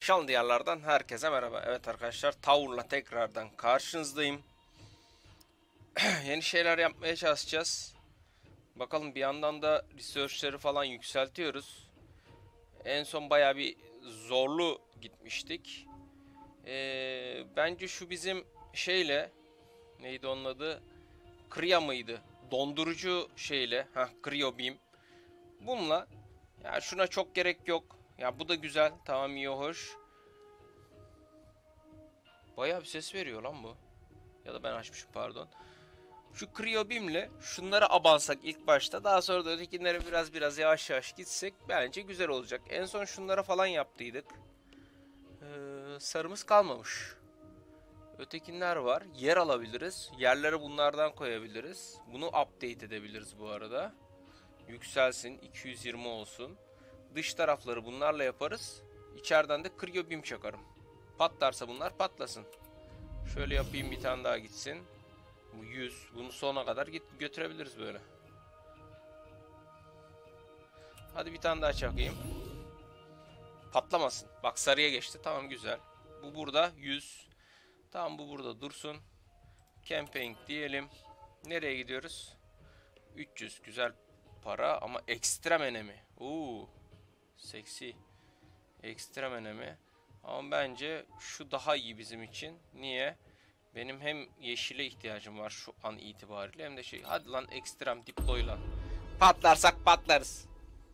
Şan diyarlardan herkese merhaba. Evet arkadaşlar, Tower'la tekrardan karşınızdayım. Yeni şeyler yapmaya çalışacağız. Bakalım, bir yandan da research'leri falan yükseltiyoruz. En son baya bir zorlu gitmiştik. Bence şu bizim şeyle, neydi onun adı? Kriya mıydı? Dondurucu şeyle. Cryo Beam. Bununla, ya şuna çok gerek yok. Ya bu da güzel. Tamam, iyi, hoş. Bayağı bir ses veriyor lan bu. Ya da ben açmışım, pardon. Şu Cryobim'le şunları abansak ilk başta. Daha sonra da ötekilere biraz yavaş yavaş gitsek bence güzel olacak. En son şunlara falan yaptıydık. Sarımız kalmamış. Ötekinler var. Yer alabiliriz. Yerlere bunlardan koyabiliriz. Bunu update edebiliriz bu arada. Yükselsin. 220 olsun. Dış tarafları bunlarla yaparız. İçeriden de Cryobim çakarım. Patlarsa bunlar patlasın. Şöyle yapayım, bir tane daha gitsin. Bu 100. Bunu sona kadar götürebiliriz böyle. Hadi bir tane daha çakayım. Patlamasın. Bak, sarıya geçti. Tamam, güzel. Bu burada 100. Tamam, bu burada dursun. Camping diyelim. Nereye gidiyoruz? 300. Güzel para ama ekstrem enemi. Seksi. Ekstrem enemi. Ama bence şu daha iyi bizim için. Niye? Benim hem yeşile ihtiyacım var şu an itibariyle, hem de şey. Hadi lan, ekstrem deploy lan. Patlarsak patlarız.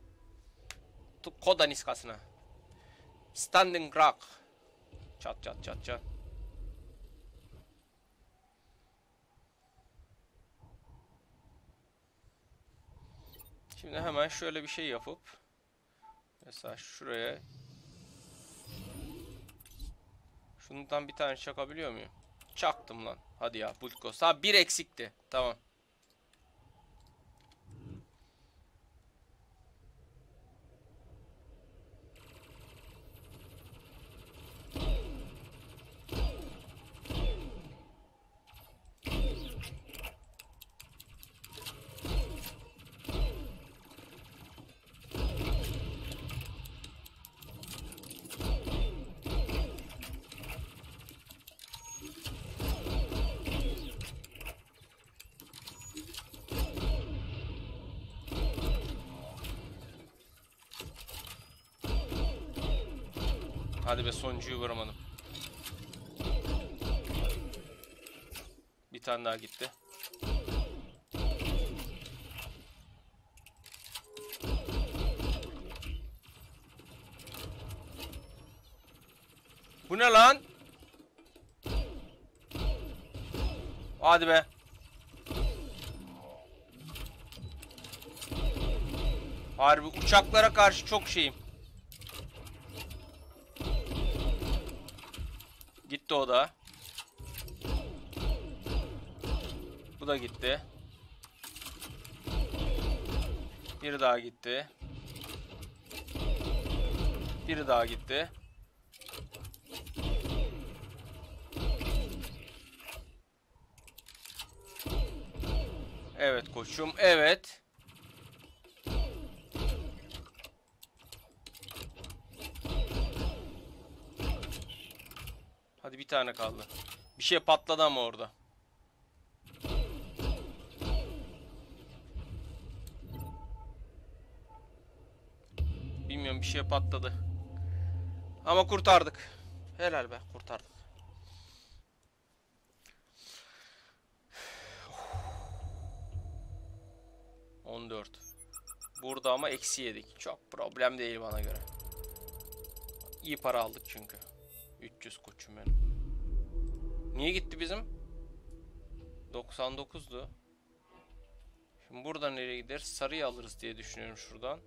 Koda niskasına. Standing rock. Çat çat çat çat. Şimdi hemen şöyle bir şey yapıp mesela şuraya şundan bir tane çakabiliyor muyum? Çaktım lan. Hadi ya, Bulkos. Ha, bir eksikti. Tamam. Hadi be, sonuncuyu vuramadım. Bir tane daha gitti. Bu ne lan? Hadi be. Harbi uçaklara karşı çok şeyim. Gitti o da. Bu da gitti. Biri daha gitti. Biri daha gitti. Evet koçum, evet. Hadi, bir tane kaldı. Bir şey patladı ama orada. Bilmiyorum, bir şey patladı. Ama kurtardık. Helal be, kurtardık. Oh. 14. Burada ama eksi yedik. Çok problem değil bana göre. İyi para aldık çünkü. 300 koçum benim. Niye gitti bizim? 99'du. Şimdi buradan nereye gideriz? Sarıyı alırız diye düşünüyorum şuradan.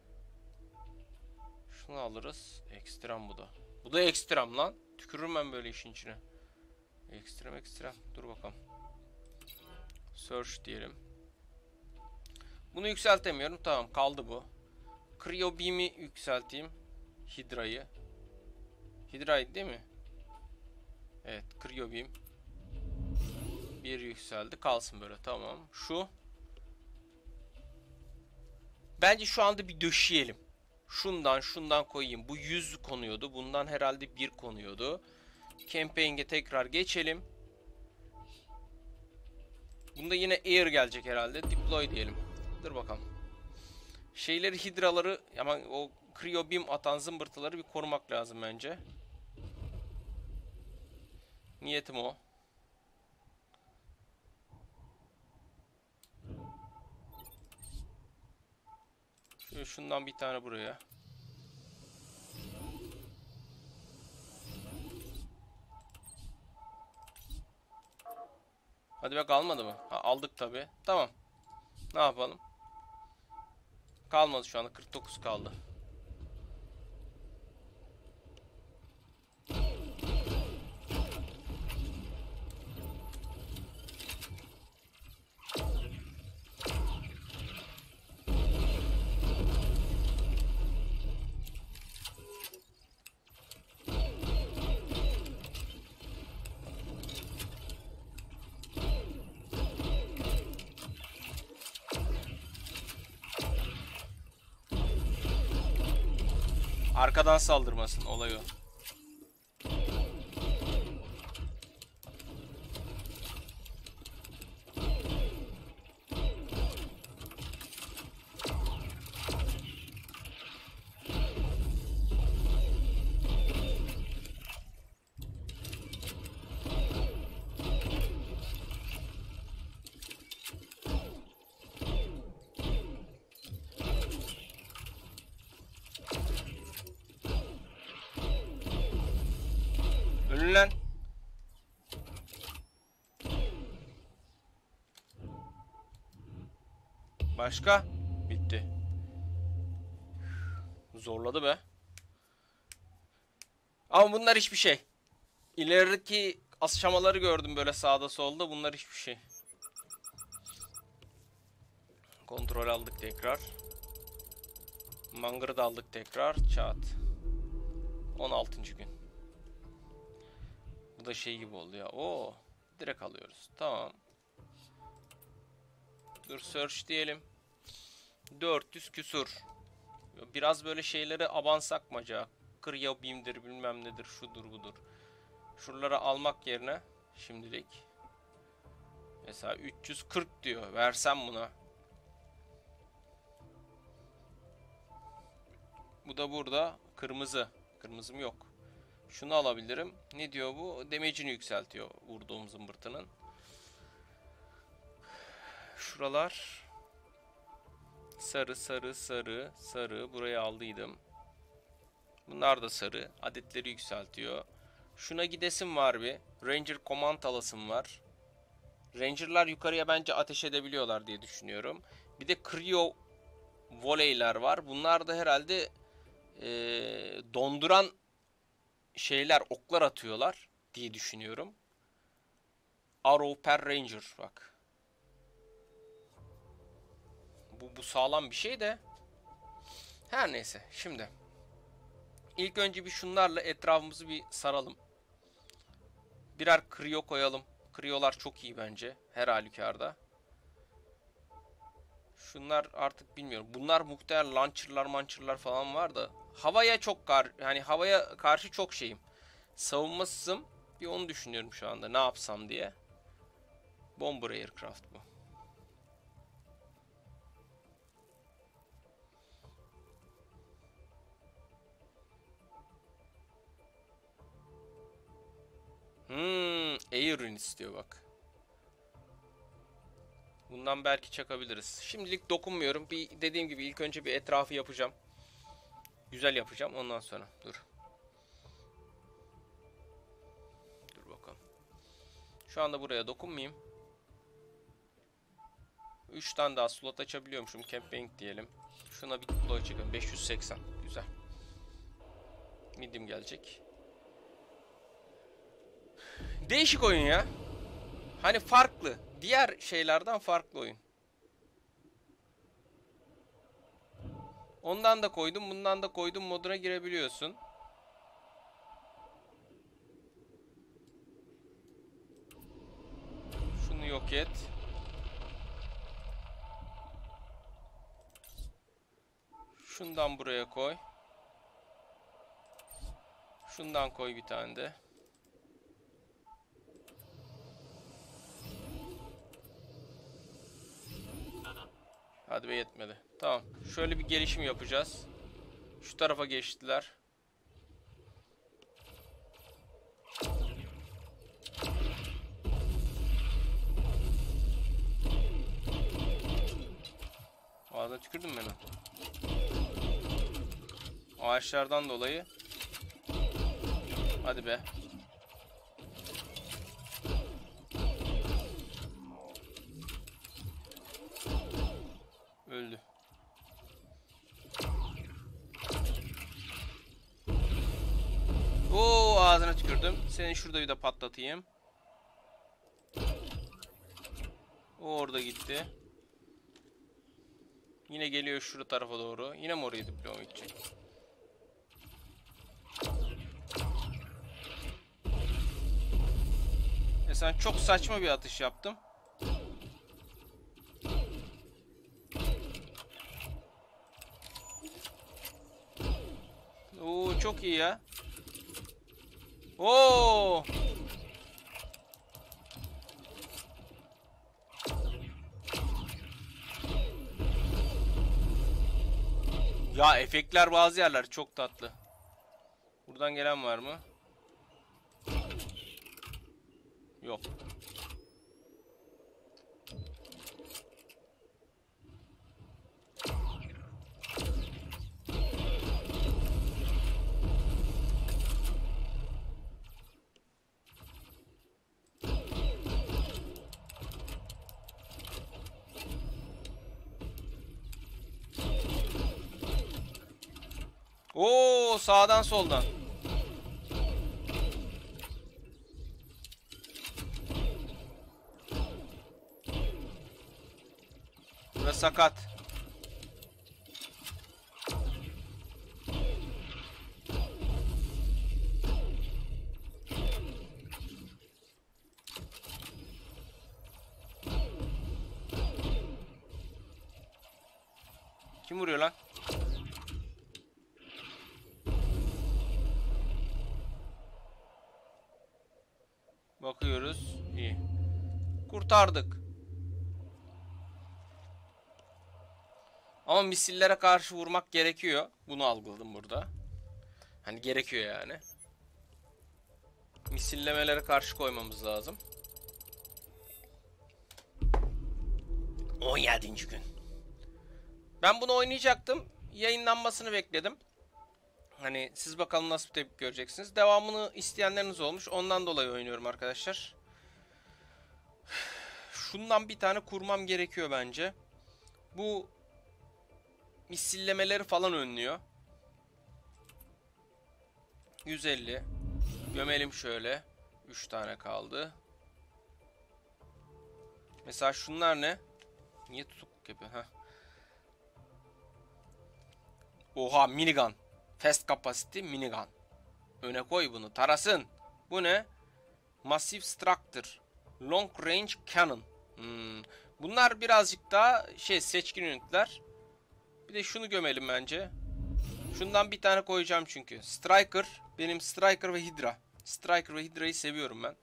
Şunu alırız. Ekstrem bu da. Bu da ekstrem lan. Tükürürüm ben böyle işin içine. Ekstrem ekstrem. Dur bakalım. Search diyelim. Bunu yükseltemiyorum. Tamam, kaldı bu. Cryo Beam'i yükselteyim. Hydra'yı. Hydra'ydı değil mi? Evet, Cryo Beam. Bir yükseldi. Kalsın böyle, tamam. Şu. Bence şu anda bir döşeyelim. Şundan koyayım. Bu 100 konuyordu. Bundan herhalde 1 konuyordu. Campaign'e tekrar geçelim. Bunda yine air gelecek herhalde. Deploy diyelim. Dur bakalım. Şeyleri, hidraları ama o cryo beam atan zımbırtıları bir korumak lazım bence. Niyetim o. Şundan bir tane buraya. Hadi be, kalmadı mı? Ha, aldık tabi. Tamam. Ne yapalım? Kalmadı şu anda. 49 kaldı. Arkadan saldırmasın, olay o. Ölün lan. Başka? Bitti. Zorladı be. Ama bunlar hiçbir şey. İlerideki aşamaları gördüm böyle sağda solda. Bunlar hiçbir şey. Kontrol aldık tekrar. Mangır'ı da aldık tekrar. Çat. 16. gün. Bu da şey gibi oldu ya. Oo, direkt alıyoruz. Tamam. Dur, search diyelim. 400 küsur. Biraz böyle şeyleri abansak mı acaba? Cryo beam'dir, bilmem nedir, şudur budur. Şuraları almak yerine şimdilik. Mesela 340 diyor. Versem buna. Bu da burada. Kırmızı. Kırmızım yok. Şunu alabilirim. Ne diyor bu? Damage'ini yükseltiyor vurduğum zımbırtının. Şuralar sarı sarı sarı sarı. Buraya aldıydım. Bunlar da sarı. Adetleri yükseltiyor. Şuna gidesim var bir. Ranger command alasım var. Ranger'lar yukarıya bence ateş edebiliyorlar diye düşünüyorum. Bir de cryo voleyler var. Bunlar da herhalde donduran şeyler, oklar atıyorlar diye düşünüyorum. Arrow per Ranger bak. Bu sağlam bir şey de. Her neyse, şimdi ilk önce bir şunlarla etrafımızı bir saralım. Birer cryo koyalım. Cryo'lar çok iyi bence her halükarda. Şunlar artık bilmiyorum. Bunlar muhtemelen launcher'lar falan var da havaya çok yani havaya karşı çok şeyim. Savunmasızım. Bir onu düşünüyorum şu anda. Ne yapsam diye. Bomber aircraft bu. Air istiyor bak. Bundan belki çakabiliriz. Şimdilik dokunmuyorum. Bir dediğim gibi ilk önce bir etrafı yapacağım. Güzel yapacağım ondan sonra. Dur. Dur bakalım. Şu anda buraya dokunmayayım. 3 tane daha slot açabiliyormuşum. Campaign diyelim. Şuna bir deploy çekelim. 580. Güzel. Medium gelecek. Değişik oyun ya. Hani farklı. Diğer şeylerden farklı oyun. Ondan da koydum, bundan da koydum moduna girebiliyorsun. Şunu yok et. Şundan buraya koy. Şundan koy bir tane de. Hadi be, yetmedi. Tamam. Şöyle bir gelişim yapacağız. Şu tarafa geçtiler. Ağzına tükürdün mü beni? Ağaçlardan dolayı. Hadi be. Öldü. Oo, ağzına tükürdüm. Seni şurada bir de patlatayım. O orada gitti. Yine geliyor şu tarafa doğru. Yine mi oraya diploma gidecek? Sen çok saçma bir atış yaptım. Oo, çok iyi ya. Oo! Ya efektler bazı yerler çok tatlı. Buradan gelen var mı? Yok. Oo, sağdan soldan. Burası sakat. Kim vuruyor lan? Bakıyoruz. İyi. Kurtardık. Ama misillere karşı vurmak gerekiyor. Bunu algıladım burada. Hani gerekiyor yani. Misillemelere karşı koymamız lazım. 17. gün. Ben bunu oynayacaktım. Yayınlanmasını bekledim. Hani siz bakalım nasıl bir tepki göreceksiniz. Devamını isteyenleriniz olmuş. Ondan dolayı oynuyorum arkadaşlar. Şundan bir tane kurmam gerekiyor bence. Bu misillemeleri falan önlüyor. 150. Gömelim şöyle. 3 tane kaldı. Mesela şunlar ne? Niye tutukluk yapıyor? Heh. Oha, minigun. Fast capacity minigun. Öne koy bunu. Tarasın. Bu ne? Massive Structure. Long Range Cannon. Bunlar birazcık daha seçkin ünitler. Bir de şunu gömelim bence. Şundan bir tane koyacağım çünkü. Striker. Benim Striker ve Hydra. Striker ve Hydra'yı seviyorum ben.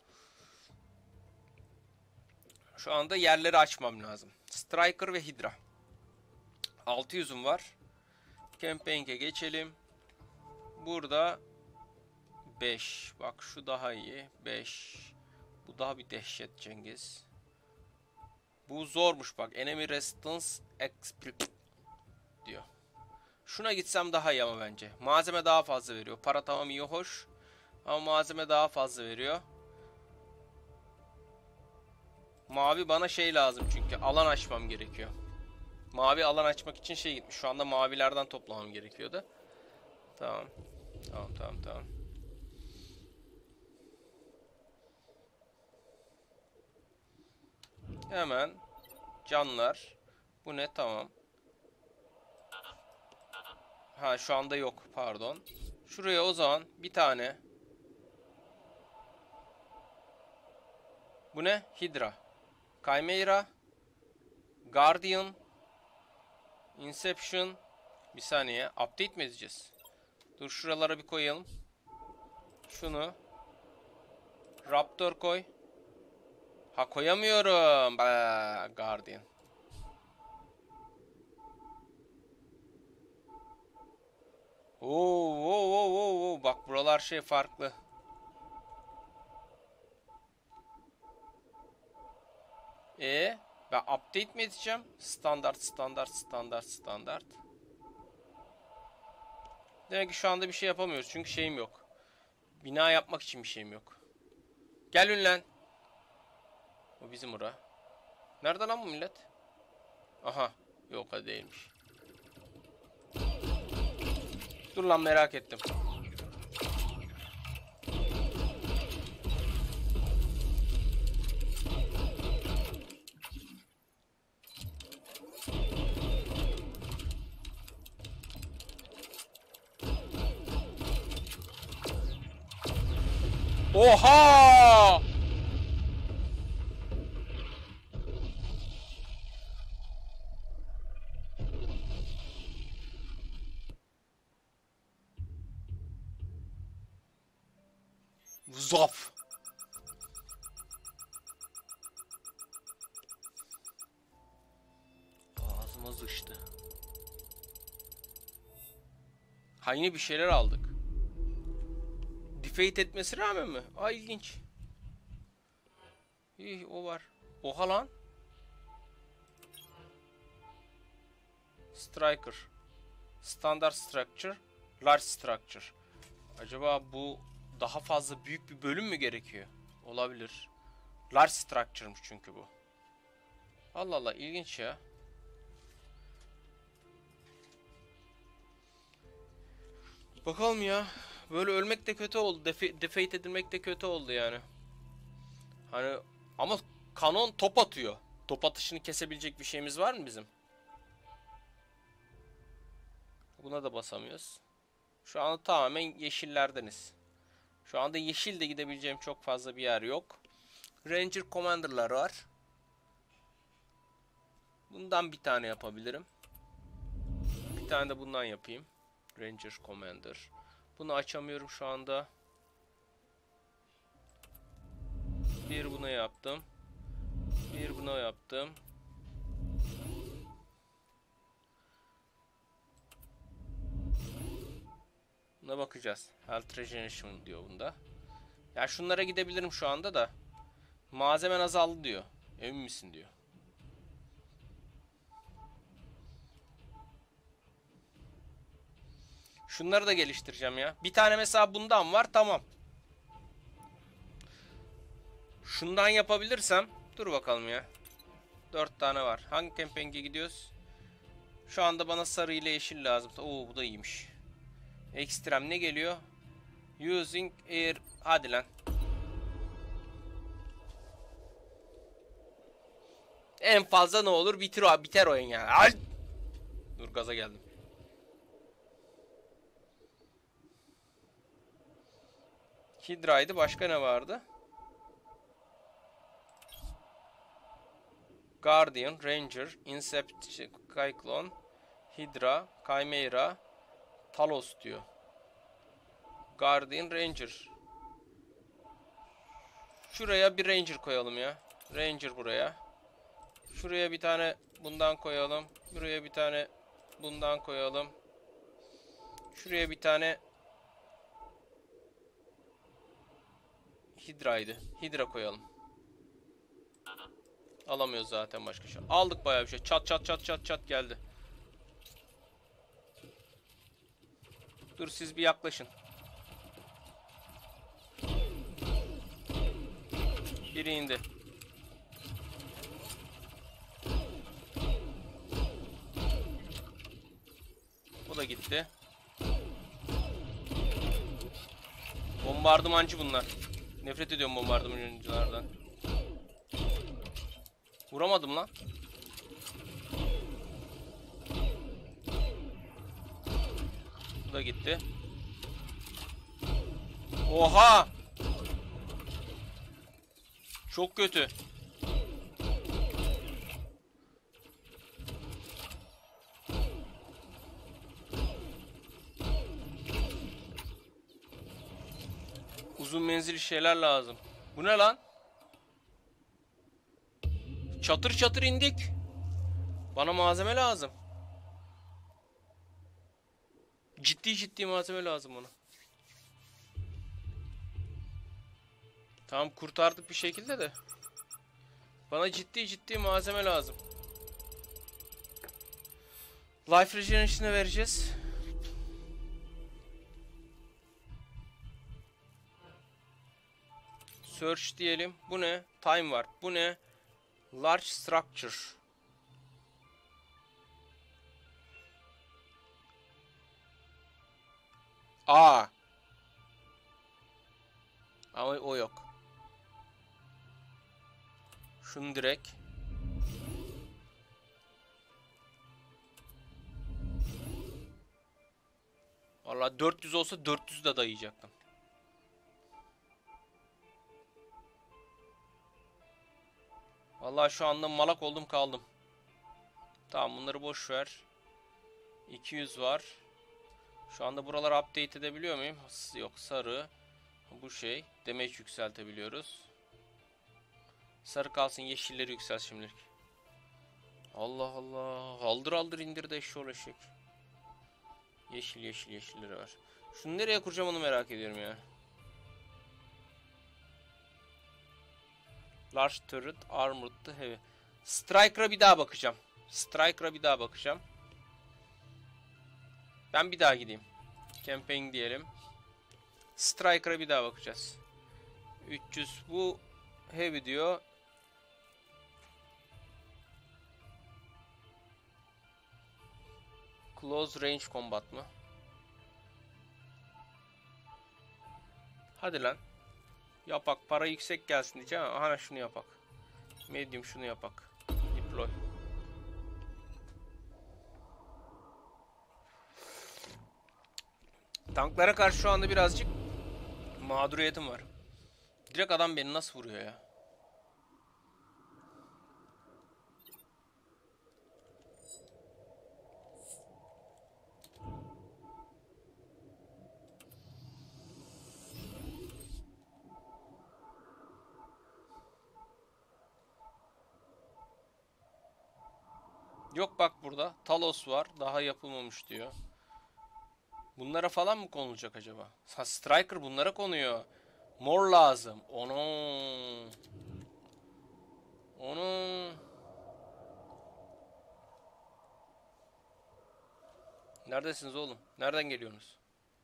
Şu anda yerleri açmam lazım. Striker ve Hydra. 600'üm var. Campaign'e geçelim. Burada 5. Bak şu daha iyi. 5. Bu daha bir dehşet Cengiz. Bu zormuş bak. Enemy Resistance Expert diyor. Şuna gitsem daha iyi ama bence. Malzeme daha fazla veriyor. Para tamam iyi hoş. Ama malzeme daha fazla veriyor. Mavi bana lazım çünkü. Alan açmam gerekiyor. Mavi alan açmak için gitmiş. Şu anda mavilerden toplamam gerekiyordu. Tamam. Tamam. Hemen. Canlar. Bu ne? Tamam. Ha, şu anda yok. Pardon. Şuraya o zaman bir tane. Bu ne? Hydra. Chimera. Guardian. Inception. Bir saniye. Update mi edeceğiz? Dur şuralara bir koyalım. Şunu. Raptor koy. Ha koyamıyorum. Guardian. Oo. Bak buralar şey farklı. Ben update mi edeceğim? Standart. Demek ki şu anda bir şey yapamıyoruz çünkü şeyim yok. Bina yapmak için bir şeyim yok. Gel ünlen. O bizim ora. Nerede lan bu millet? Aha. Yok hadi değilmiş. Dur lan merak ettim. Oha! Zaf. Ağzıma sıçtı. Ha yine bir şeyler aldık. Defeat etmesi rağmen mi? Ay ilginç. İyi o var. Oha lan. Striker. Standard Structure. Large Structure. Acaba bu daha fazla büyük bir bölüm mü gerekiyor? Olabilir. Large Structure'mış çünkü bu. Allah Allah ilginç ya. Bakalım ya. Böyle ölmek de kötü oldu. Defeat edilmek de kötü oldu yani. Hani ama kanon top atıyor. Top atışını kesebilecek bir şeyimiz var mı bizim? Buna da basamıyoruz. Şu anda tamamen yeşillerdeniz. Şu anda yeşil de gidebileceğim çok fazla bir yer yok. Ranger Commander'lar var. Bundan bir tane yapabilirim. Bir tane de bundan yapayım. Ranger Commander. Bunu açamıyorum şu anda. Bir buna yaptım. Bir buna yaptım. Buna bakacağız. Health Regeneration diyor bunda. Ya şunlara gidebilirim şu anda da. Malzemen azaldı diyor. Emin misin diyor. Şunları da geliştireceğim ya. Bir tane mesela bundan var tamam. Şundan yapabilirsem. Dur bakalım ya. 4 tane var. Hangi campaign'e gidiyoruz? Şu anda bana sarı ile yeşil lazım. Oo bu da iyiymiş. Ekstrem ne geliyor? Using air. Hadi lan. En fazla ne olur? Biter oyun yani. Ay! Dur gaza geldim. Hydra'ydı. Başka ne vardı? Guardian, Ranger, Cyclone, Hydra, Chimera, Talos diyor. Guardian, Ranger. Şuraya bir Ranger koyalım ya. Ranger buraya. Şuraya bir tane bundan koyalım. Buraya bir tane bundan koyalım. Şuraya bir tane Hydra'ydı. Hydra koyalım. Alamıyoruz zaten başka şey. Aldık bayağı bir şey. Çat geldi. Dur siz bir yaklaşın. Biri indi. O da gitti. Bombardımancı bunlar. Nefret ediyorum bombardımancılardan. Vuramadım lan. Bu da gitti. Oha! Çok kötü. Uzun menzilli şeyler lazım. Bu ne lan? Çatır çatır indik. Bana malzeme lazım. Ciddi ciddi malzeme lazım ona. Tamam, kurtardık bir şekilde de. Bana ciddi ciddi malzeme lazım. Life Regeneration'ı vereceğiz. Search diyelim. Bu ne? Time var. Bu ne? Large Structure. Aa. Ama o yok. Şunu direkt. Vallahi 400 olsa 400 de dayayacaktım. Vallahi şu anda malak oldum kaldım. Tamam, bunları boş ver. 200 var. Şu anda buraları update edebiliyor muyum? Yok, sarı. Bu şey. Damage yükseltebiliyoruz. Sarı kalsın, yeşilleri yükselt şimdilik. Allah Allah. Aldır aldır indir de eşşoğlu eşek. Yeşil yeşil yeşilleri var. Şunu nereye kuracağım onu merak ediyorum ya. Large turret, armored, heavy. Striker'a bir daha bakacağım. Striker'a bir daha bakacağım. Ben bir daha gideyim. Campaign diyelim. Striker'a bir daha bakacağız. 300 bu heavy diyor. Close range combat mı? Hadi lan. Yapak, para yüksek gelsin diyeceğim ama aha şunu yapak. Medium şunu yapak. Deploy. Tanklara karşı şu anda birazcık mağduriyetim var. Direkt adam beni nasıl vuruyor ya? Yok bak, burada Talos var. Daha yapılmamış diyor. Bunlara falan mı konulacak acaba? Ha, Striker bunlara konuyor. Mor lazım. Onu. Onu. Neredesiniz oğlum? Nereden geliyorsunuz?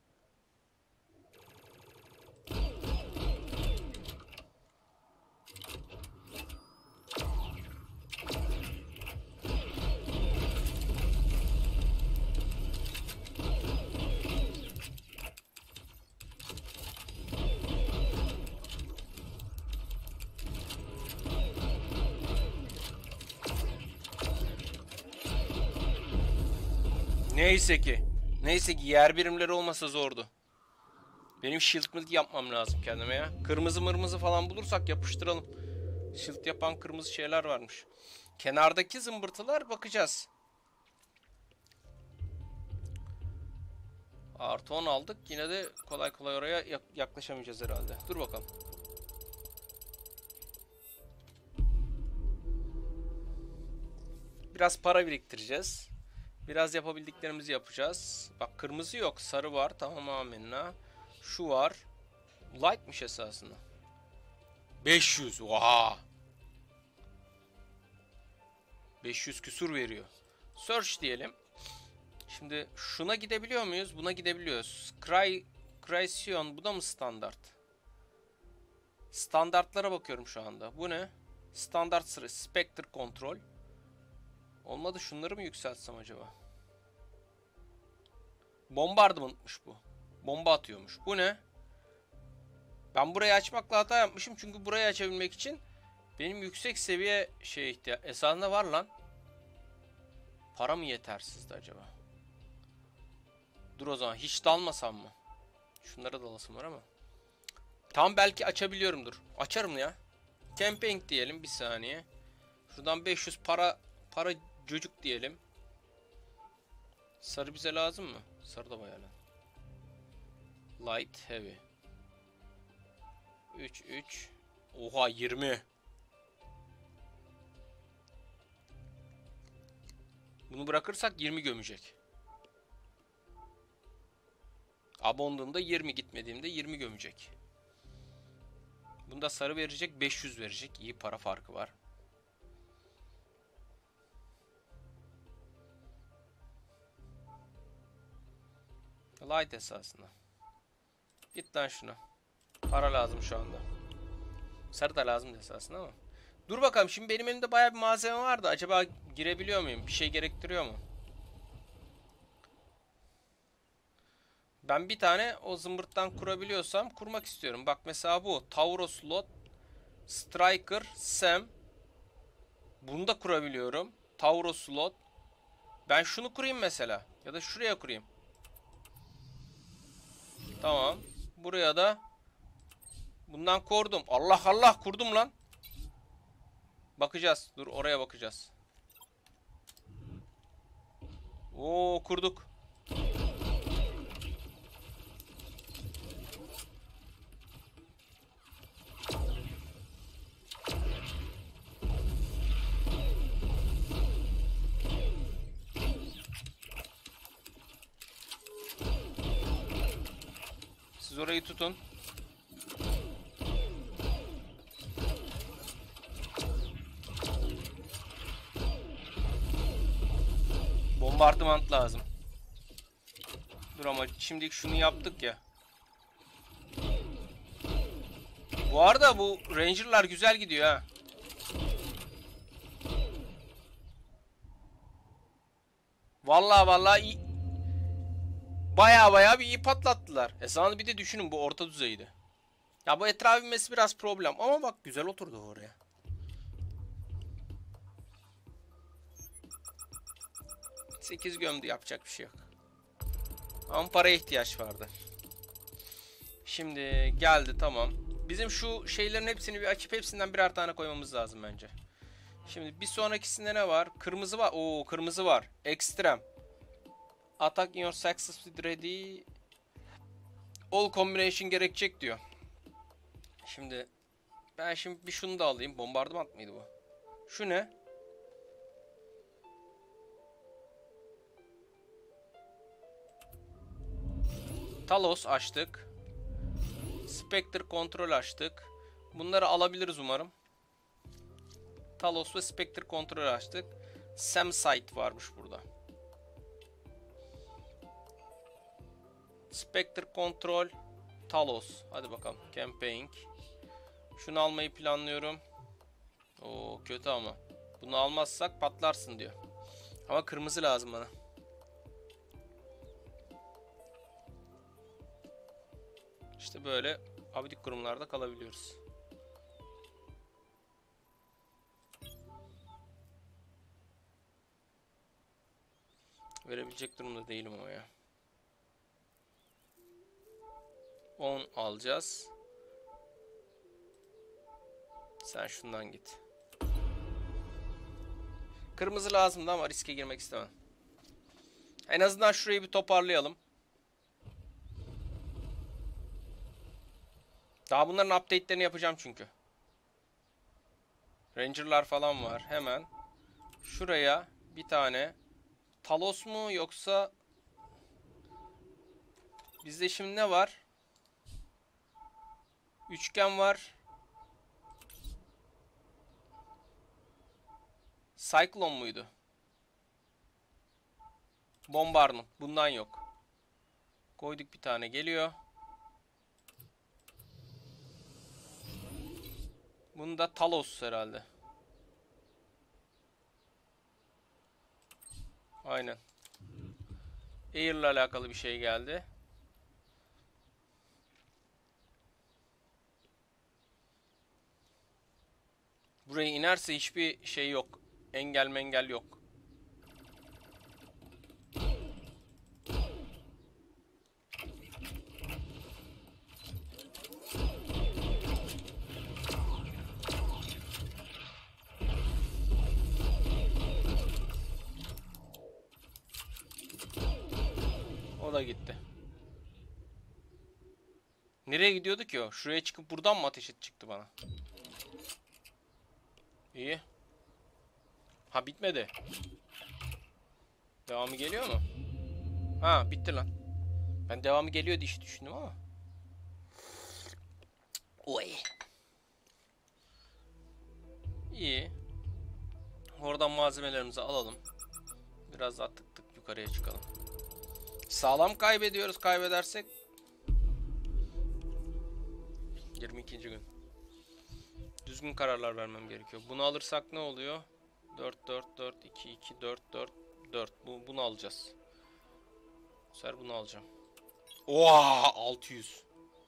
Neyse ki. Neyse ki yer birimleri olmasa zordu. Benim shield milk yapmam lazım kendime ya. Kırmızı mırmızı falan bulursak yapıştıralım. Shield yapan kırmızı şeyler varmış. Kenardaki zımbırtılar bakacağız. Artı 10 aldık. Yine de kolay kolay oraya yaklaşamayacağız herhalde. Dur bakalım. Biraz para biriktireceğiz. Biraz yapabildiklerimizi yapacağız. Bak, kırmızı yok. Sarı var. Tamam, amenna. Şu var. Light'mış esasında. 500. Oha. 500 küsur veriyor. Search diyelim. Şimdi şuna gidebiliyor muyuz? Buna gidebiliyoruz. Crysion, bu da mı standart? Standartlara bakıyorum şu anda. Bu ne? Standart sıra. Spectre Control. Olmadı, şunları mı yükseltsem acaba? Bombardment'mış bu. Bomba atıyormuş. Bu ne? Ben burayı açmakla hata yapmışım. Çünkü burayı açabilmek için benim yüksek seviye ihtiyaç. Esasında var lan. Para mı yetersizdi acaba? Dur o zaman hiç dalmasam mı? Şunlara dalasım var ama. Tam belki açabiliyorumdur. Açarım ya. Camping diyelim bir saniye. Şuradan 500 para cocuk diyelim. Sarı bize lazım mı? Sarı da bayağı lazım. Light, heavy. 3 3. Oha 20. Bunu bırakırsak 20 gömecek. Abondığımda 20, gitmediğimde 20 gömecek. Bunda sarı verecek, 500 verecek. İyi para farkı var. Light esasında. Git lan şuna. Para lazım şu anda. Sarı da lazım esasında ama. Dur bakalım, şimdi benim elimde bayağı bir malzeme vardı. Acaba girebiliyor muyum? Bir şey gerektiriyor mu? Ben bir tane o zımbırttan kurabiliyorsam kurmak istiyorum. Bak mesela bu. Tauros Lot, Striker, Sam. Bunu da kurabiliyorum. Tauros Lot. Ben şunu kurayım mesela. Ya da şuraya kurayım. Tamam. Buraya da bundan kurdum. Allah Allah, kurdum lan. Bakacağız. Dur, oraya bakacağız. Oo, kurduk. Siz orayı tutun. Bombardıman lazım. Dur ama şimdilik şunu yaptık ya. Bu arada bu Ranger'lar güzel gidiyor ha. Vallahi vallahi iyi. Baya bir iyi patlattılar. Esasında bir de düşünün, bu orta düzeydi. Ya bu etraf inmesi biraz problem ama bak güzel oturdu oraya. Sekiz gömdü, yapacak bir şey yok. Ama paraya ihtiyaç vardı. Şimdi geldi, tamam. Bizim şu şeylerin hepsini bir açıp hepsinden birer tane koymamız lazım bence. Şimdi bir sonrakisinde ne var? Kırmızı var. Oo, kırmızı var. Ekstrem. Attack in your success with ready. All combination gerekecek diyor. Şimdi ben bir şunu da alayım. Bombardıman mıydı bu? Şu ne? Talos açtık. Spectre kontrol açtık. Bunları alabiliriz umarım. Talos ve Spectre kontrol açtık. Samsite varmış burada. Spectre kontrol, Talos. Hadi bakalım. Campaign. Şunu almayı planlıyorum. Oo, kötü ama. Bunu almazsak patlarsın diyor. Ama kırmızı lazım bana. İşte böyle abidik kurumlarda kalabiliyoruz. Verebilecek durumda değilim ama ya. 10 alacağız. Sen şundan git. Kırmızı lazımdı ama riske girmek istemem. En azından şurayı bir toparlayalım. Daha bunların update'lerini yapacağım çünkü. Ranger'lar falan var. Hemen şuraya bir tane Talos mu yoksa bizde şimdi ne var? Üçgen var. Cyclone muydu? Bombardment. Bundan yok. Koyduk, bir tane geliyor. Bunda Talos herhalde. Aynen. Air'la alakalı bir şey geldi. Buraya inerse hiçbir şey yok. Engel mengel yok. O da gitti. Nereye gidiyordu ki o? Şuraya çıkıp buradan mı ateş çıktı bana? İyi. Ha bitmedi. Devamı geliyor mu? Ha bitti lan. Ben devamı geliyor diye düşündüm ama. Oy. İyi. Oradan malzemelerimizi alalım. Biraz daha tık tık yukarıya çıkalım. Sağlam kaybediyoruz. Kaybedersek 22. gün. Düzgün kararlar vermem gerekiyor. Bunu alırsak ne oluyor? 4 4 4 2 2 4 4 4. Bunu alacağız. Bu sefer bunu alacağım. Oha 600.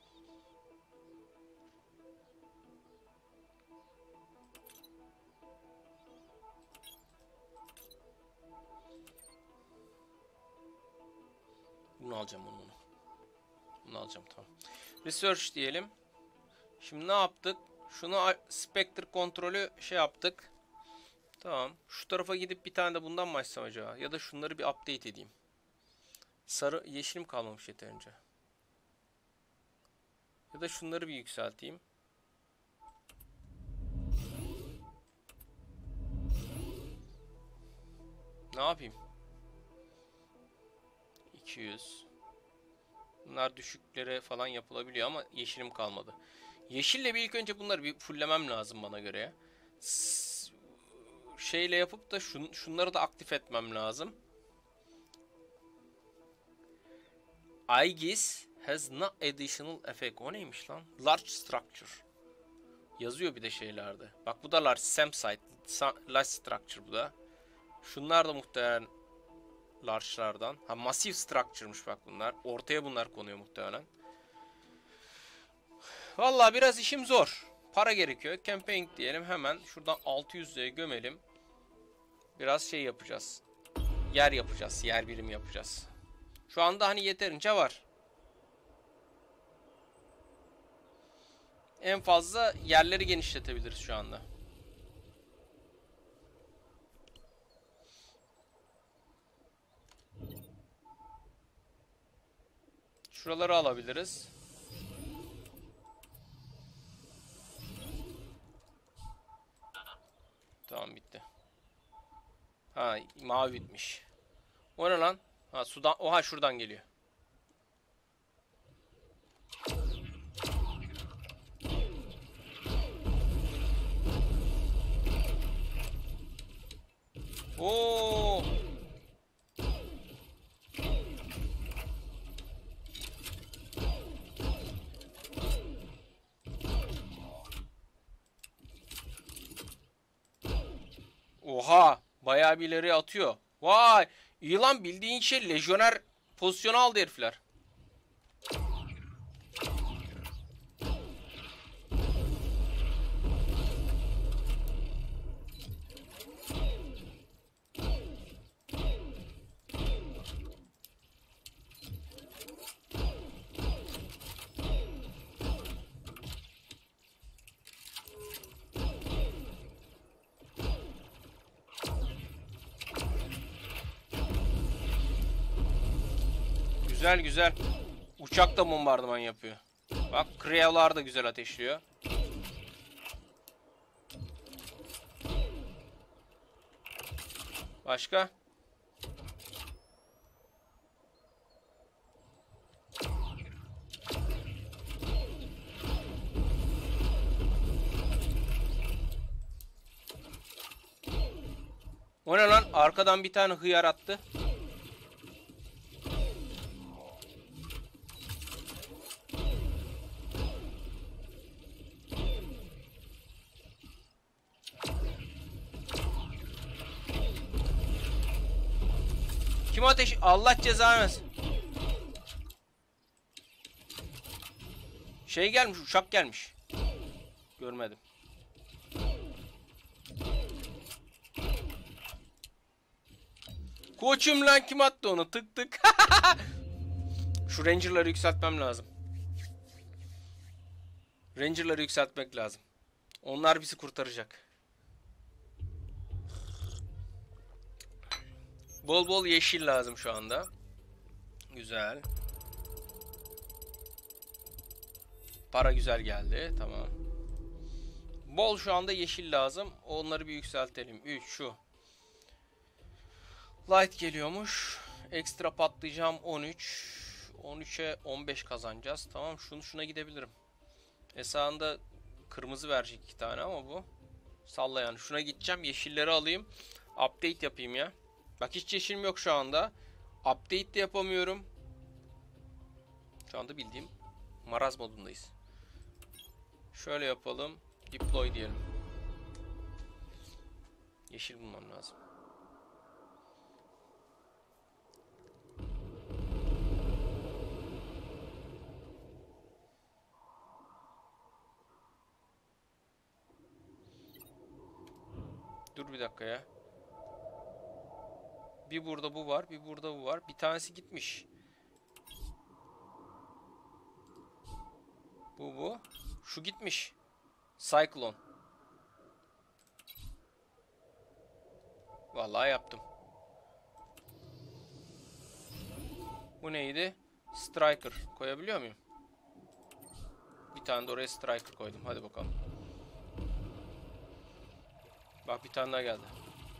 Bunu alacağım bunu. Bunu alacağım tamam. Research diyelim. Şimdi ne yaptık? Şunu Spectre kontrolü şey yaptık. Tamam. Şu tarafa gidip bir tane de bundan mı açsam acaba? Ya da şunları bir update edeyim. Sarı, yeşilim kalmamış yeterince. Ya da şunları bir yükselteyim. Ne yapayım? 200. Bunlar düşüklere falan yapılabiliyor ama yeşilim kalmadı. Yeşille bir ilk önce bunları bir fulllemem lazım bana göre ya. Şeyle yapıp da şunları da aktif etmem lazım. IGIS has no additional effect. O neymiş lan? Large structure. Yazıyor bir de şeylerde. Bak bu da large SAM site. Large structure bu da. Şunlar da muhtemelen large'lardan. Ha massive structure'mış bak bunlar. Ortaya bunlar konuyor muhtemelen. Vallahi biraz işim zor. Para gerekiyor. Campaign diyelim hemen. Şuradan 600'e gömelim. Biraz şey yapacağız. Yer yapacağız. Yer birimi yapacağız. Şu anda hani yeterince var. En fazla yerleri genişletebiliriz şu anda. Şuraları alabiliriz. Tamam bitti. Ha mavi bitmiş. O ne lan? Ha sudan. Oha şuradan geliyor. Oo. Oha. Bayağı bir ileri atıyor. Vay. İyi lan bildiğin şey lejyoner pozisyonu aldı herifler. Güzel güzel. Uçak da bombardıman yapıyor. Bak Kreolar da güzel ateşliyor. Başka? O ne lan? Arkadan bir tane hıyar attı. Kim ateş? Allah ceza vermesin. Şey gelmiş, uçak gelmiş. Görmedim. Koçum lan kim attı onu? Tık tık. Şu Ranger'ları yükseltmem lazım. Ranger'ları yükseltmek lazım. Onlar bizi kurtaracak. Bol bol yeşil lazım şu anda. Güzel. Para güzel geldi. Tamam. Bol şu anda yeşil lazım. Onları bir yükseltelim. 3 şu. Light geliyormuş. Ekstra patlayacağım 13. 13'e 15 kazanacağız. Tamam, şuna gidebilirim. Esasında kırmızı verecek 2 tane ama bu. Salla yani. Şuna gideceğim. Yeşilleri alayım. Update yapayım ya. Bak hiç yeşilim yok şu anda. Update de yapamıyorum. Şu anda bildiğim maraz modundayız. Şöyle yapalım. Deploy diyelim. Yeşil bulmam lazım. Dur bir dakika ya. Bir burada bu var, bir burada bu var. Bir tanesi gitmiş. Bu. Şu gitmiş. Cyclone. Vallahi yaptım. Bu neydi? Striker. Koyabiliyor muyum? Bir tane de oraya Striker koydum. Hadi bakalım. Bak bir tane daha geldi.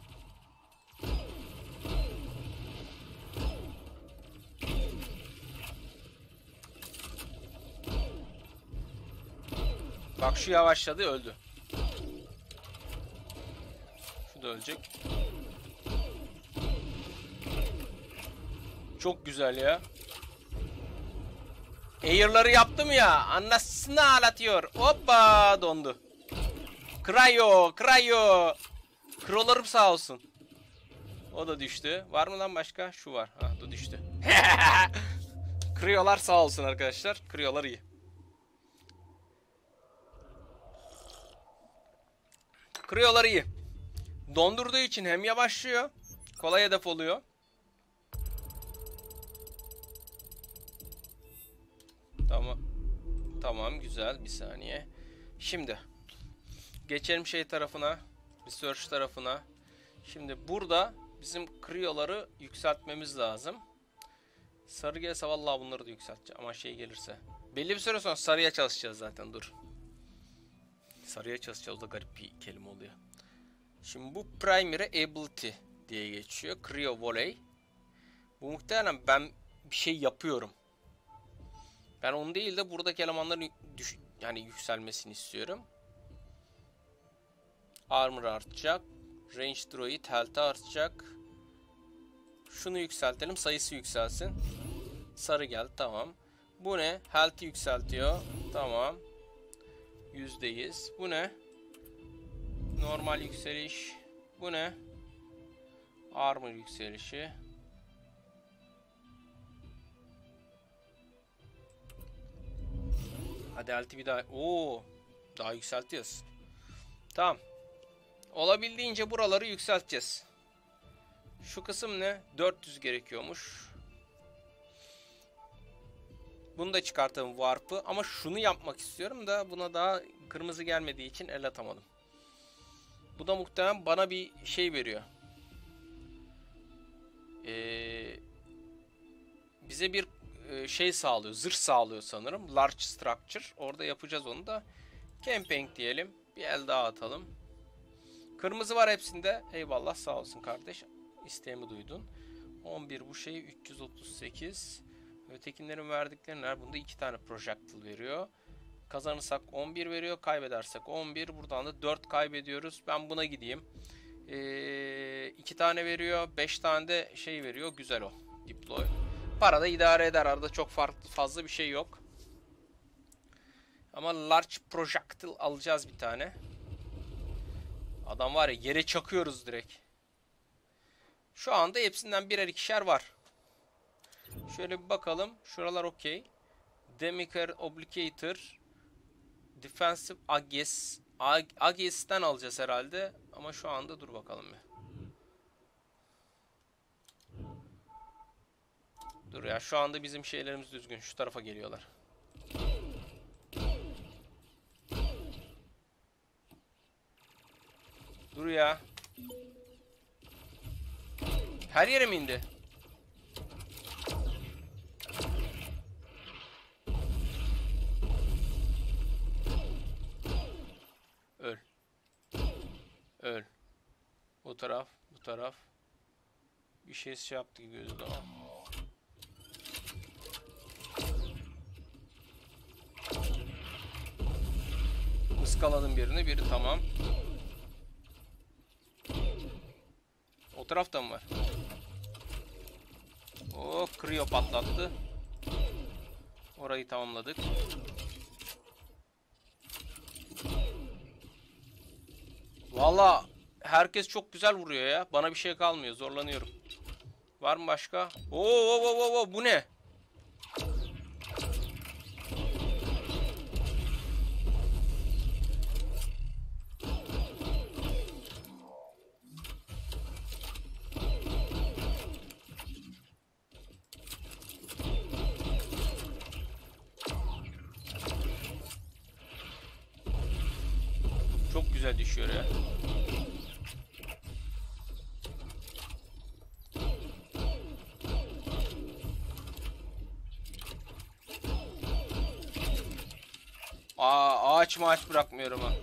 Bak şu yavaşladı, öldü. Şu da ölecek. Çok güzel ya. Air'ları yaptım ya. Anasını ağlatıyor. Hoppa dondu. Cryo. Cryo'larım sağ olsun. O da düştü. Var mı lan başka? Şu var. Ha, da düştü. Cryo'lar sağ olsun arkadaşlar. Cryo'lar iyi. Cryo'lar iyi. Dondurduğu için hem yavaşlıyor, kolay hedef oluyor. Tamam. Tamam, güzel. Bir saniye. Şimdi geçelim şey tarafına. Research tarafına. Şimdi burada bizim cryo'ları yükseltmemiz lazım. Sarı gelse vallahi bunları da yükselteceğim. Ama şey gelirse. Belli bir süre sonra sarıya çalışacağız zaten. Dur. Sarıya çalışacağız. O da garip bir kelime oluyor. Şimdi bu primary ability diye geçiyor. Cryo volley. Bu muhtemelen ben bir şey yapıyorum. Ben onu değil de buradaki elemanların yani yükselmesini istiyorum. Armor artacak. Range droid health artacak. Şunu yükseltelim. Sayısı yükselsin. Sarı geldi. Tamam. Bu ne? Health'i yükseltiyor. Tamam. %100. Bu ne? Normal yükseliş. Bu ne? Armor yükselişi. Hadi health'i bir daha. Oo, daha yükseltiyoruz. Tamam. Olabildiğince buraları yükselteceğiz. Şu kısım ne? 400 gerekiyormuş. Bunu da çıkartalım warp'ı. Ama şunu yapmak istiyorum da buna daha kırmızı gelmediği için el atamadım. Bu da muhtemelen bana bir şey veriyor. Bize bir şey sağlıyor. Zırh sağlıyor sanırım. Large structure. Orada yapacağız onu da. Camping diyelim. Bir el daha atalım. Kırmızı var hepsinde. Eyvallah, sağ olsun kardeş. İsteğimi duydun. 11 bu şey. 338. Ötekinlerin verdikleri neler? Bunda 2 tane projectile veriyor. Kazanırsak 11 veriyor. Kaybedersek 11. Buradan da 4 kaybediyoruz. Ben buna gideyim. 2 tane veriyor. 5 tane de şey veriyor. Güzel o. Deploy. Para da idare eder. Arada çok fazla bir şey yok. Ama large projectile alacağız bir tane. Adam var ya, yere çakıyoruz direkt. Şu anda hepsinden birer ikişer var. Şöyle bir bakalım. Şuralar okey. Demiker Obligator. Defensive Aegis. Aegis'ten alacağız herhalde. Ama şu anda dur bakalım bir. Dur ya, şu anda bizim şeylerimiz düzgün. Şu tarafa geliyorlar. Dur ya. Her yere mi indi? taraf, bu taraf. Bir şey yaptı gibi gözüküyor ama. Iskaladım birini, biri tamam. O tarafta mı var? O Krio patlattı. Orayı tamamladık. Valla herkes çok güzel vuruyor ya. Bana bir şey kalmıyor. Zorlanıyorum. Var mı başka? Oo, bu ne? Çok güzel düşüyor ya. Ağaç maaç bırakmıyorum ha.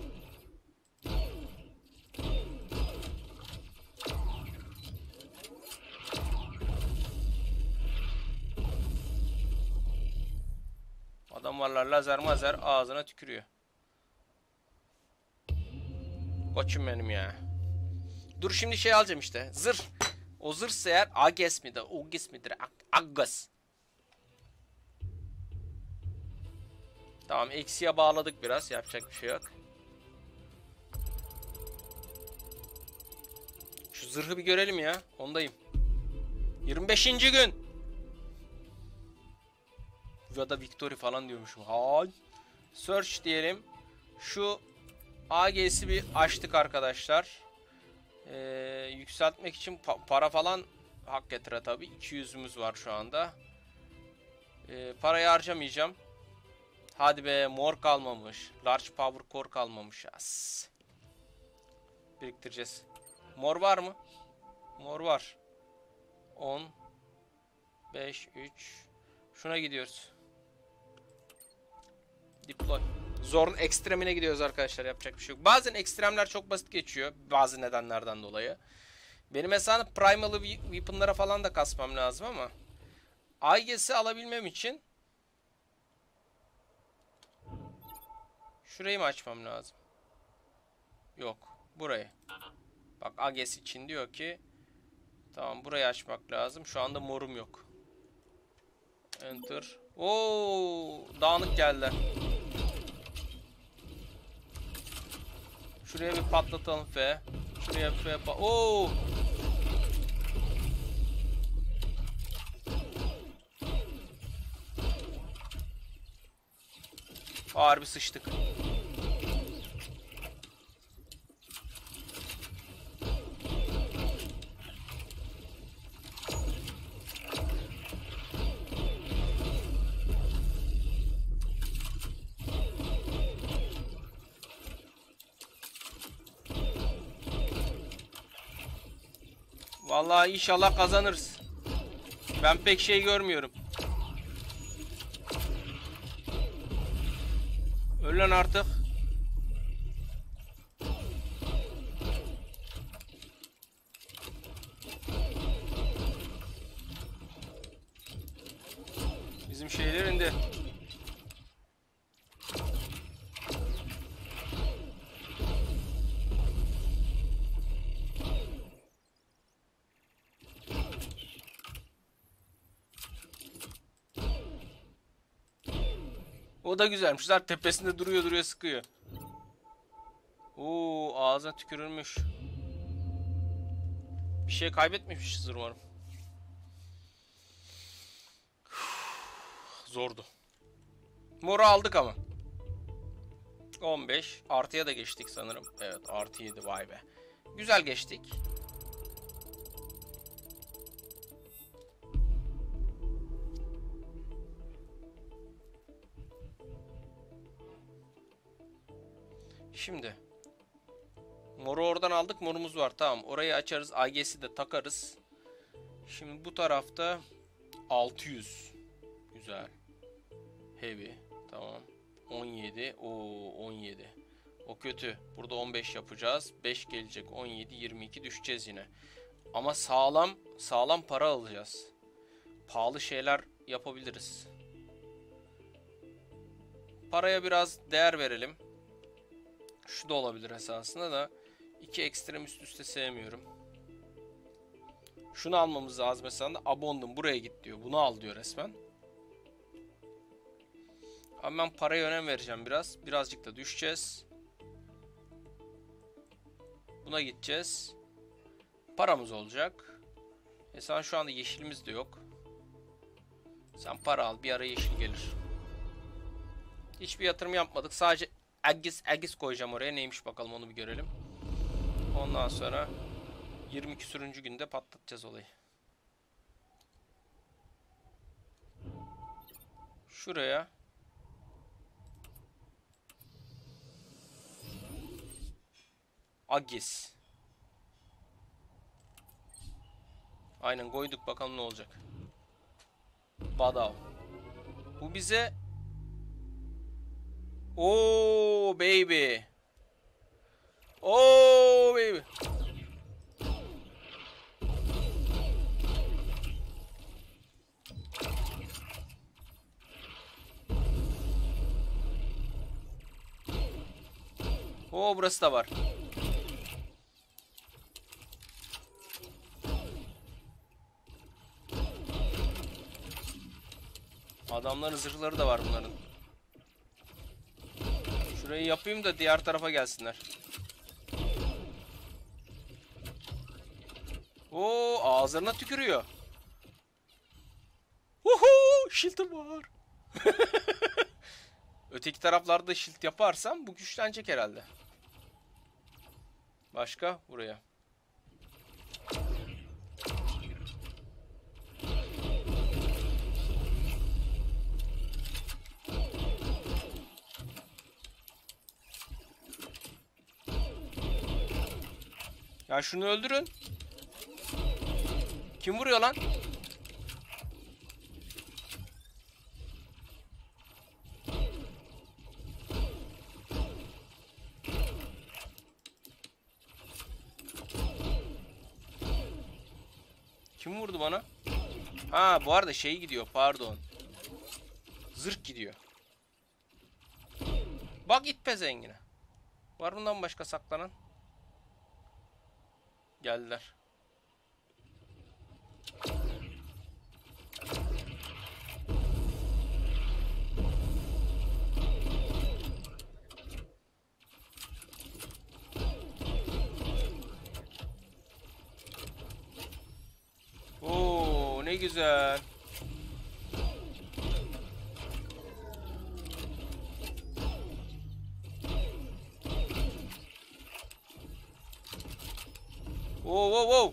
Adam varlar lazer mazer ağzına tükürüyor. Koçum benim ya. Dur şimdi şey alacağım işte. Zırh. O zırhsa eğer Ages midir? Ugis midir? Aggas. Tamam eksiye bağladık biraz. Yapacak bir şey yok. Şu zırhı bir görelim ya. Ondayım. 25. gün. Ya da Victory falan diyormuşum. Hay. Search diyelim. Şu AG'si bir açtık arkadaşlar. Yükseltmek için para falan hak getire tabi. 200'ümüz var şu anda. Parayı harcamayacağım. Hadi be mor kalmamış. Large power core kalmamış. As. Biriktireceğiz. Mor var mı? Mor var. 10 5 3 Şuna gidiyoruz. Deploy. Zor'un ekstremine gidiyoruz arkadaşlar. Yapacak bir şey yok. Bazen ekstremler çok basit geçiyor. Bazı nedenlerden dolayı. Benim mesela primal weapon'lara falan da kasmam lazım ama Aegis'i alabilmem için şurayı mı açmam lazım? Yok. Burayı. Bak Aegis için diyor ki tamam burayı açmak lazım. Şu anda morum yok. Enter. Oo, dağınık geldi. Şuraya bir patlatalım F. Şuraya F Oo! Harbi sıçtık. Vallahi inşallah kazanırız. Ben pek şey görmüyorum. Öl lan artık. Bizim şeyler indi. O da güzelmiş. Zaten tepesinde duruyor sıkıyor. Oo, ağzına tükürülmüş. Bir şey kaybetmemişizdir umarım. Zordu. Moru aldık ama. 15. Artıya da geçtik sanırım. Evet artı 7 vay be. Güzel geçtik. Şimdi. Moru oradan aldık. Morumuz var. Tamam. Orayı açarız. AGS'i de takarız. Şimdi bu tarafta 600. Güzel. Heavy. Tamam. 17. Oo 17. O kötü. Burada 15 yapacağız. 5 gelecek. 17, 22 düşeceğiz yine. Ama sağlam para alacağız. Pahalı şeyler yapabiliriz. Paraya biraz değer verelim. Şu da olabilir esasında da. 2 ekstrem üst üste sevmiyorum. Şunu almamız lazım mesela da Abond'un buraya git diyor. Bunu al diyor resmen. Ama ben paraya önem vereceğim biraz. Birazcık da düşeceğiz. Buna gideceğiz. Paramız olacak. Mesela şu anda yeşilimiz de yok. Sen para al. Bir ara yeşil gelir. Hiçbir yatırım yapmadık. Sadece Aegis koyacağım oraya. Neymiş bakalım onu bir görelim. Ondan sonra 20 küsürüncü günde patlatacağız olayı. Şuraya Aegis. Aynen koyduk, bakalım ne olacak. Badav. Bu bize baby. Baby. Burası da var. Adamların zırhları da var bunların. Şurayı yapayım da diğer tarafa gelsinler. Ağızlarına tükürüyor. Shield'ım var. Öteki taraflarda shield yaparsam bu güçlenecek herhalde. Başka buraya. Ya şunu öldürün. Kim vuruyor lan? Kim vurdu bana? Ha, bu arada şey gidiyor, pardon. Zırh gidiyor. Bak it pezengine. Var bundan başka saklanan? Geldiler. Ne güzel. Wow.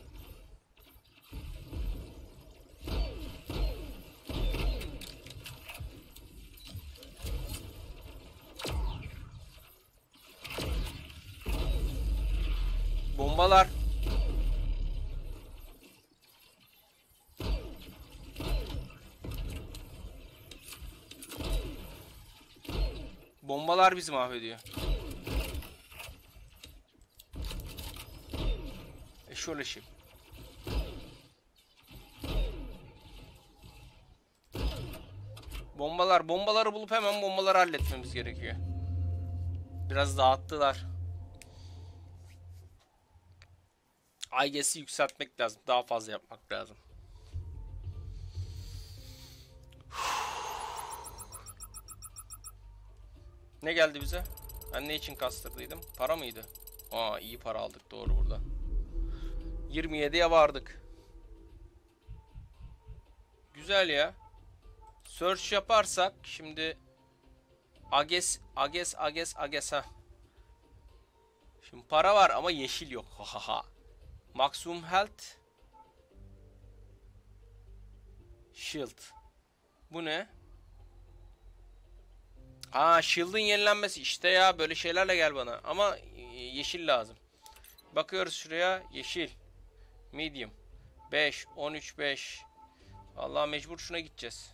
Bombalar. Bombalar bizi mahvediyor. Şöyle şey. Bombaları bulup hemen bombaları halletmemiz gerekiyor. Biraz dağıttılar. Aegis'i yükseltmek lazım. Daha fazla yapmak lazım. Ne geldi bize? Ben ne için kastırdıydım? Para mıydı? İyi para aldık doğru burada. 27'ye vardık. Güzel ya. Search yaparsak şimdi Aegis ha. Şimdi para var ama yeşil yok. Maximum health. Shield. Bu ne? Shield'ın yenilenmesi. İşte ya, böyle şeylerle gel bana. Ama yeşil lazım. Bakıyoruz şuraya. Yeşil. Medium. 5. 13. 5. Vallahi mecbur şuna gideceğiz.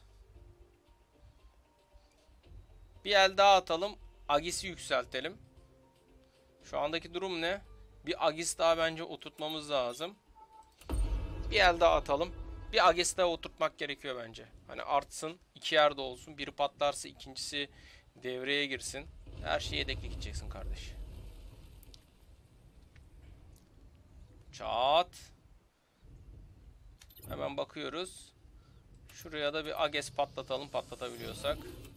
Bir el daha atalım. Aegis'i yükseltelim. Şu andaki durum ne? Bir Agis daha bence oturtmamız lazım. Bir el daha atalım. Bir Agis daha oturtmak gerekiyor bence. Hani artsın. İki yerde olsun. Biri patlarsa ikincisi devreye girsin. Her şeyi yedekli gideceksin kardeş. Çat. Hemen bakıyoruz. Şuraya da bir Ages patlatalım, patlatabiliyorsak.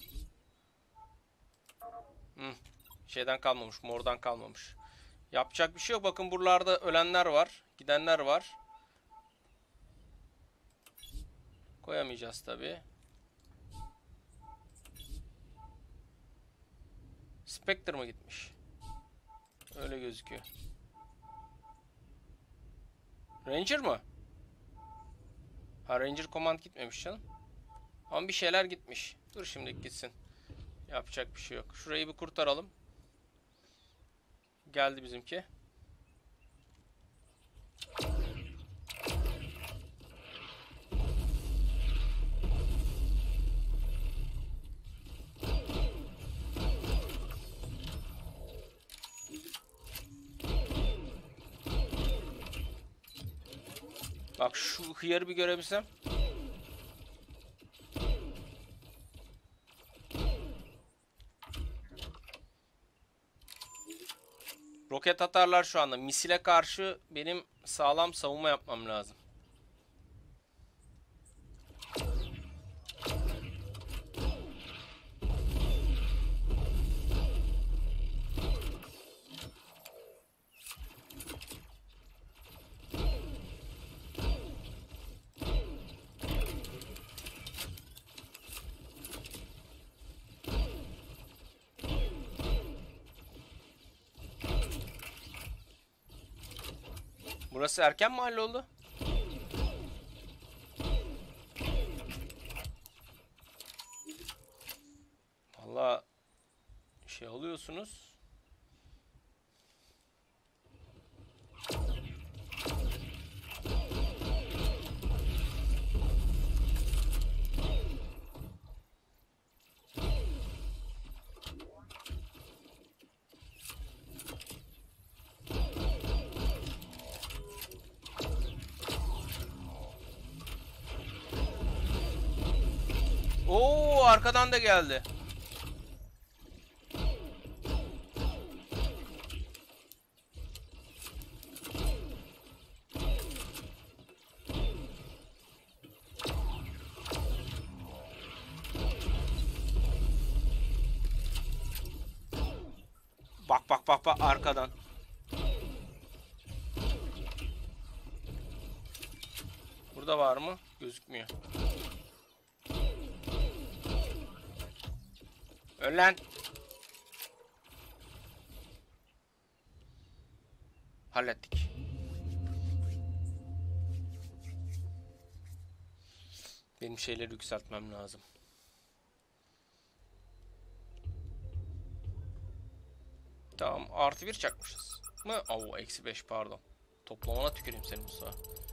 Şeyden kalmamış, mordan kalmamış. Yapacak bir şey yok. Bakın buralarda ölenler var, gidenler var. Koyamayacağız tabi. Spectre mı gitmiş? Öyle gözüküyor. Ranger mı? Ha, Ranger Command gitmemiş canım. Ama bir şeyler gitmiş. Dur şimdi gitsin. Yapacak bir şey yok. Şurayı bir kurtaralım. Geldi bizimki. Bak şu hıyarı bir görebilsem. Roket atarlar şu anda. Misile karşı benim sağlam savunma yapmam lazım. Burası erken mi halloldu? Vallahi şey alıyorsunuz. Oo, arkadan da geldi. Bak bak bak bak arkadan. Burada var mı? Gözükmüyor. Ölen. Hallettik. Benim şeyleri yükseltmem lazım. Tamam, artı bir çakmışız. Mı? Oo, eksi 5 pardon. Toplamana tüküreyim senin Musa.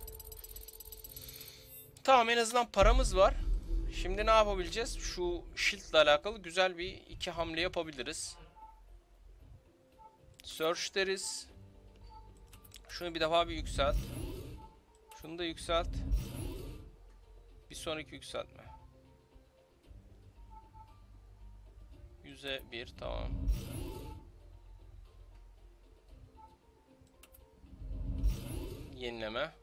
Tamam, en azından paramız var. Şimdi ne yapabileceğiz? Şu shield ile alakalı güzel bir iki hamle yapabiliriz. Search deriz. Şunu bir defa bir yükselt. Şunu da yükselt. Bir sonraki yükseltme. 100'e 1 tamam. Yenileme.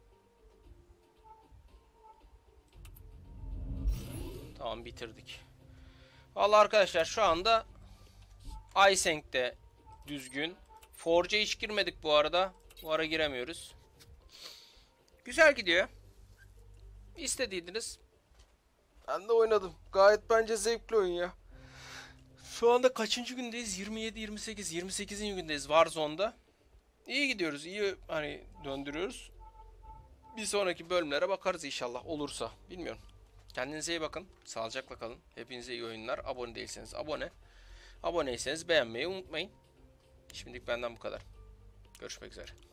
Tamam, bitirdik. Vallahi arkadaşlar şu anda iSync de düzgün. Forge'a hiç girmedik bu arada. Bu ara giremiyoruz. Güzel gidiyor. İstediydiniz. Ben de oynadım. Gayet bence zevkli oyun ya. Şu anda kaçıncı gündeyiz? 27, 28, 28. gündeyiz Warzone'da. İyi gidiyoruz. İyi hani döndürüyoruz. Bir sonraki bölümlere bakarız inşallah olursa. Bilmiyorum. Kendinize iyi bakın. Sağlıcakla kalın. Hepinize iyi oyunlar. Abone değilseniz abone. Aboneyseniz beğenmeyi unutmayın. Şimdilik benden bu kadar. Görüşmek üzere.